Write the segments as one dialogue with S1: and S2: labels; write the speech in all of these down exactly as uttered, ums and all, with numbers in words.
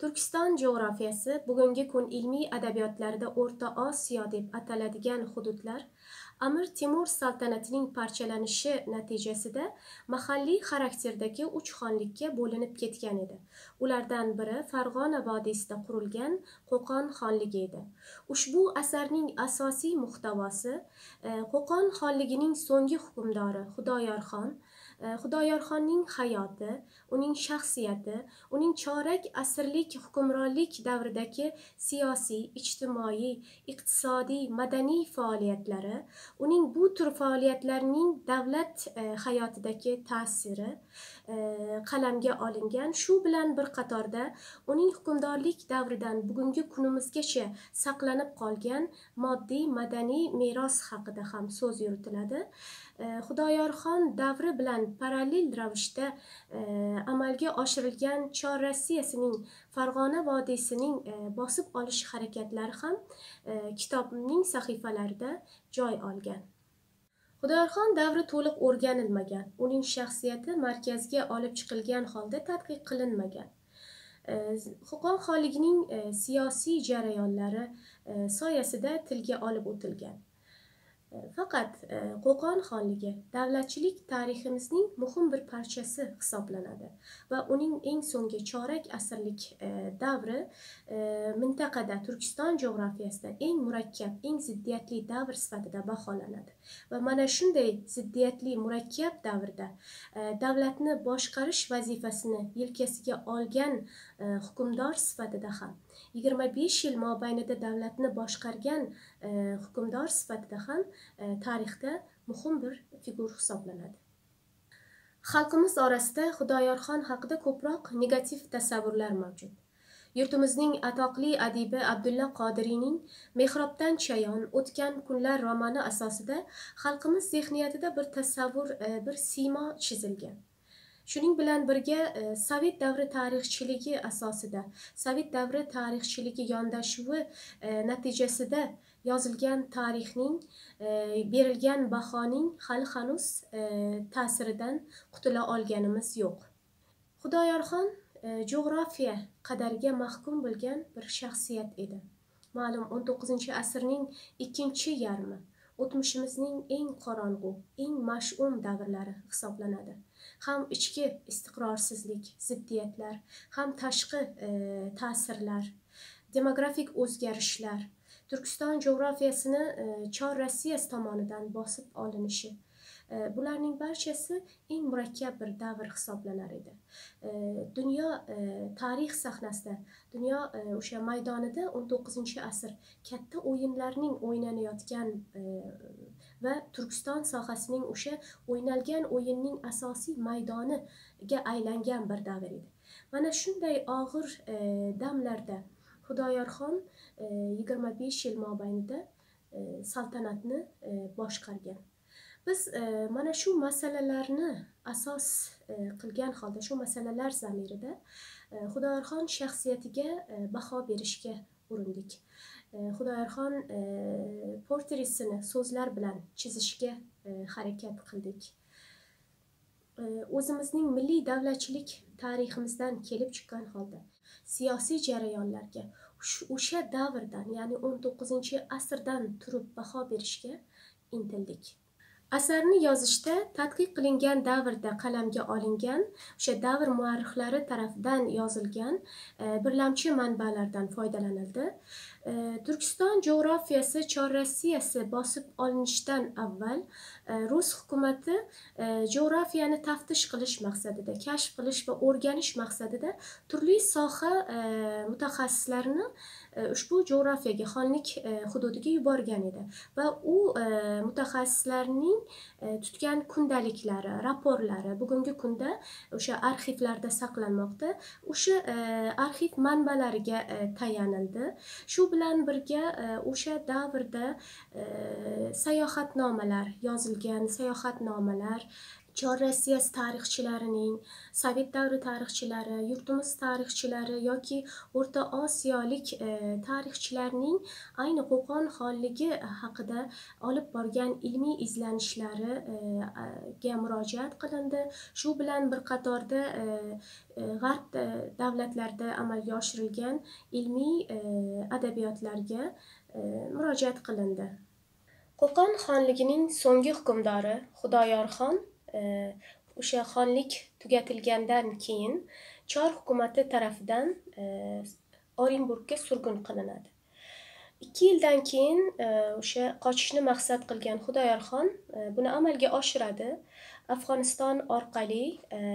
S1: Turkiston jo'grafiyasi bugungi kun ilmiy adabiyotlarda O'rta Osiyo deb ataladigan hududlar Amir Temur saltanatining parchalanishi natijasida mahalliy xarakterdagi uch xonlikka bo'linib ketgan edi. Ulardan biri Farg'ona vodiysida qurilgan Qo'qon xonligi edi. Ushbu asarning asosiy muhtavosi Qo'qon xonligining so'nggi hukmdori Xudoyorxon, Xudoyorxonning hayoti, uning shaxsiyati, uning chorak asrlik hukmronlik davridagi siyosiy, ijtimoiy, iqtisodiy, madaniy faoliyatlari, uning bu tür faoliyatlarining davlat e, hayotidagi ta'siri e, qalamga olingan. Shu bilan bir qatorda uning hukmdorlik davridan bugungi kunimizgacha saqlanib qolgan moddiy madaniy meros haqida ham so'z yuritiladi. E, Xudoyorxon davri bilan parallel ravishda e, amalga oshirilgan Chor Rossiyasining Farg'ona vodiysining e, bosib olish harakatlari ham e, kitobning sahifalarida joy olgan. Xudoyorxon davri to'liq o'rganilmagan, uning shaxsiyati markazga olib chiqilgan holda tadqiq qilinmagan. E, Qo'qon xonligining e, siyosiy jarayonlari e, soyasida tilga olib o'tilgan. Faqat Qo'qon xonligi davlatchilik tariximizning muhim bir parchasi hisoblanadi va uning eng so'nggi chorak asrlik davri mintaqada Turkiston jo'grafiyasida eng murakkab, eng ziddiyatli davr sifatida baholanadi. Va mana shunday ziddiyatli, murakkab davrda davlatni boshqarish vazifasini yelkasiga olgan hukmdor sifatida ham, yigirma besh yil mobaynida davlatni boshqargan hukmdor sifatida ham tarixda muhim bir figur hisoblanadi. Xalqimiz orasida Xudoyorxon haqida ko'proq negativ tasavvurlar mavjud. Yurtimizning atoqli adibi Abdulla Qodiriyning Mehrobdan chayon, O'tgan kunlar romani asosida xalqimiz zehniyatida bir tasavvur, bir siymo chizilgan. Shuning bilan birga Sovet davri tarixchiligi asosida, Sovet davri tarixchiligi yondashuvi natijasida yozilgan tarixning, berilgan bahoning hali hanuz ta'siridan qutula olganimiz yo'q. Xudoyorxon jo'g'rofiya qadariga mahkum bo'lgan bir shaxsiyat edi. Ma'lum o'n to'qqizinchi asrning ikkinchi yarmi o'tmishimizning eng qorong'u, eng mash'um davrlari hisoblanadi. Ham ichki istiqrorsizlik, ziddiyatlar, ham tashqi e, ta'sirlar, demografik o'zgarishlar, Turkiston jo'grafiyasini e, Chor Rossiyasi tomonidan bosib olinishi, e, bularning barchasi eng murakkab bir davr hisoblanar edi. E, dunyo e, tarix sahnasida, dunyo e, o'sha maydonida o'n to'qqizinchi asr katta o'yinlarning o'ynanayotgan e, va Turkiston sohasining o'sha o'ynalgan o'yinning asosiy maydoniga aylangan bir davr edi. Mana shunday og'ir e, damlarda Xudoyorxon e, yigirma besh yil mobaynida e, saltanatni e, boshqargan. Biz e, mana shu masalalarni asos e, qilgan holda, shu masalalar zamirida e, Xudoyorxon shaxsiyatiga e, baho berishga urindik. Xudoyorxon e, portresini so'zlar bilan chizishga e, harakat qildik. E, o'zimizning milliy davlatchilik tariximizdan kelib chiqqan holda siyosiy jarayonlarga o'sha davrdan, ya'ni o'n to'qqizinchi asrdan turib baho berishga intildik. Asarni yozishda tadqiq qilingan davrda qalamga olingan, o'sha davr muarrixlari tarafidan yozilgan e, birlamchi manbalardan foydalanildi. E, Turkiston jo'grafiyasi Chor Rossiyasi bosib olinishidan avval e, Rus hukumati e, jo'grafiyani taftish qilish maqsadida, kashf qilish va o'rganish maqsadida turli soha e, mutaxassislarini e, ushbu jo'grafiyaga, xonlik e, hududiga yuborgan edi va u e, mutaxassislarning e, tutgan kundaliklari, raporlari bugungi kunda o'sha arxivlarda saqlanmoqda. O'sha e, arxiv manbalariga e, tayanildi. Shu bilan birga o'sha davrda e, sayohatnomalar yozilgan, sayohatnomalar, Chor Rossiyasi tarixchilarining, Sovet davri tarixchilari, yurtimiz tarixchilari yoki O'rta Osiyolik e, tarixchilarning ayni Qo'qon xonligi haqida olib borgan ilmiy izlanishlariga murojaat qilindi. Shu bilan bir qatorda e, e, G'arb davlatlarida amalga oshirilgan ilmiy e, adabiyotlarga e, murojaat qilindi. Qo'qon xonligining so'nggi hukmdori Xudoyorxon o'sha xonlik tugatilgandan keyin Chor hukumati tarafidan Orenburgga surgun qilinadi. ikki yildan keyin o'sha qochishni maqsad qilgan Xudoyorxon buni amalga oshiradi. Afg'oniston orqali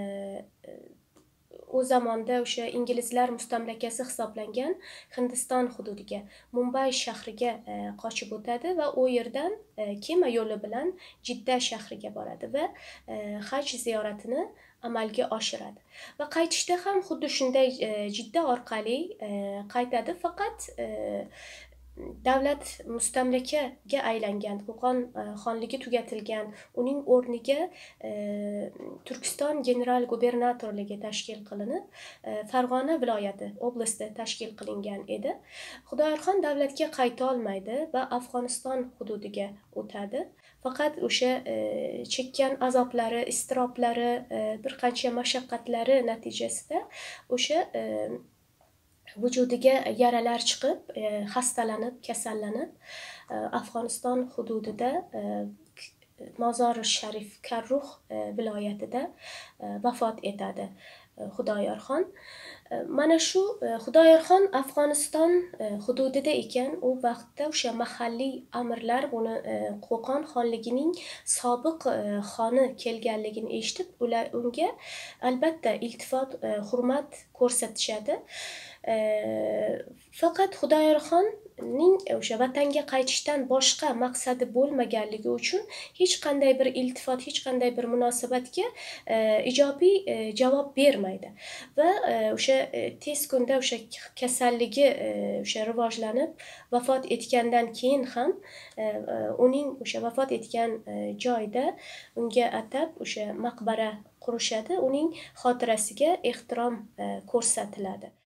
S1: u zamonda o'sha inglizlar mustamlakasi hisoblangan Hindiston hududiga, Mumbay shahriga e, qochib o'tadi va u yerdan e, kema yo'li bilan Jidda shahriga boradi va e, haj ziyoratini amalga oshiradi. Va qaytishda ham xuddi shunday e, Jidda orqali e, qaytadi, faqat e, davlat mustamlakaga aylangan, Qo'qon xonligi tugatilgan, uning o'rniga e, Turkiston general gubernatorligi tashkil qilinib, e, Farg'ona viloyati, oblasti tashkil qilingan edi. Xudoyorxon davlatga qayta olmaydi va Afg'oniston hududiga o'tadi. Faqat o'sha e, chekkan azoblari, iztiroblari, e, bir qancha mashaqqatlari natijasida o'sha e, vujudiga yaralar chiqib, e, xastalanib, kasallanib, e, Afg'oniston hududida e, Mozori Sharif Karruh e, viloyatida e, vafot etadi e, Xudoyorxon. E, mana shu e, Xudoyorxon Afg'oniston e, hududida ekan, u vaqtda o'sha mahalliy amirlar buni e, Qo'qon xonligining sobiq e, xoni kelganligini eshitib, ular unga albatta iltifot, e, hurmat ko'rsatishadi. E, faqat Xudoyorxonning o'sha vatanga qaytishdan boshqa maqsadi bo'lmaganligi uchun hech qanday bir iltifot, hech qanday bir munosabatga e, ijobiy e, javob bermaydi va e, o'sha e, tez kunda o'sha kasalligi e, o'sha rivojlanib vafot etgandan keyin ham e, e, uning o'sha vafot etgan e, joyida unga atab o'sha maqbara qurishadi, uning xotirasiga ehtirom e, ko'rsatiladi.